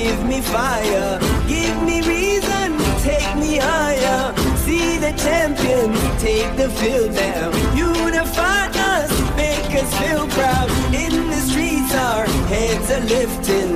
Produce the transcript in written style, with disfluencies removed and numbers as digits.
give me fire, give me reason, take me higher. See the champions take the field down, unify us, make us feel proud. In the streets our heads are lifting,